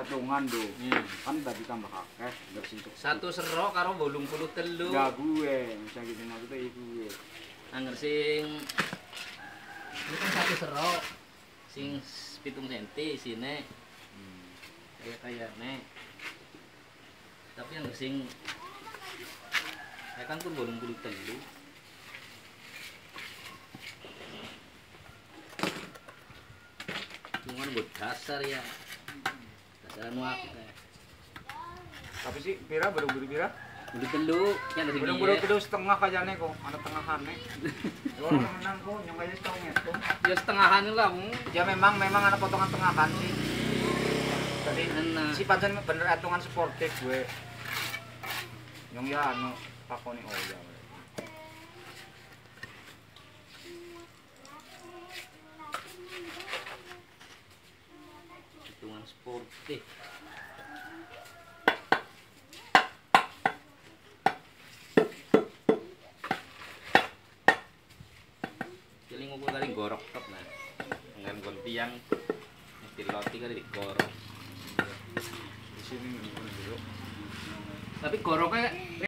hitungan tuh. Kan tadi tambah akeh bersih cukup. Satu sero karo 83. Enggak gue, bisa gitu maksudnya iku gue. Angger sing ini kan satu sero. Sing 7 cm isine. Kayak tapi yang sing kan pun 83. Cuman buat dasar ya. Dasar akeh. Tapi sih pira baru-baru pira? Udah telu, yang dari Baru-baru kedua setengah kayaknya kok, ada tengahane. Orang menang kok, yang kayaknya setengah itu. Ya setengahan lah, Ya memang ada potongan tengahan sih. Jadi si pancen bener hitungan sportif gue. Yang ya anu takoni oh ya. Hitungan sportif. Jadi ngukur kali gorok tok nah. Dengan gon tiang mesti loti kali digorok. Di sini dulu. Tapi goroknya